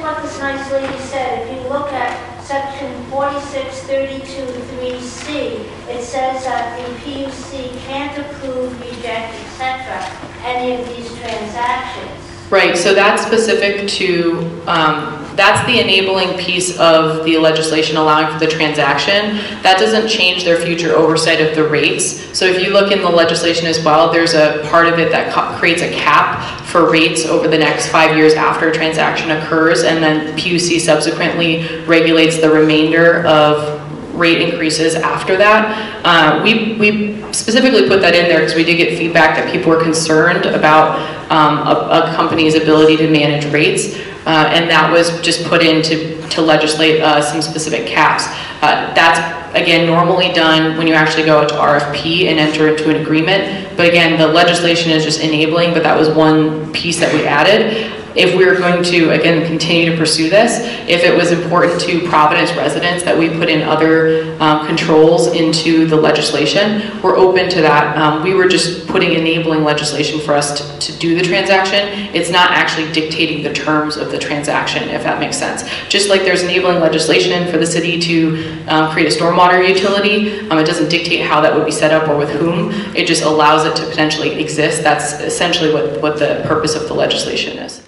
what this nice lady said. If you look at section 4632.3c, it says that the PUC can't approve, reject, etc. any of these transactions. Right, so that's specific to, that's the enabling piece of the legislation allowing for the transaction. That doesn't change their future oversight of the rates. So if you look in the legislation as well, there's a part of it that creates a cap for rates over the next 5 years after a transaction occurs, and then PUC subsequently regulates the remainder of rate increases after that. We specifically put that in there because we did get feedback that people were concerned about a company's ability to manage rates, and that was just put in to legislate some specific caps. That's, again, normally done when you actually go out to RFP and enter into an agreement. But again, the legislation is just enabling, but that was one piece that we added. If we were going to, again, continue to pursue this, if it was important to Providence residents that we put in other controls into the legislation, we're open to that. We were just putting enabling legislation for us to do the transaction. It's not actually dictating the terms of the transaction, if that makes sense. Just like there's enabling legislation for the city to create a stormwater utility, it doesn't dictate how that would be set up or with whom. It just allows it to potentially exist. That's essentially what the purpose of the legislation is.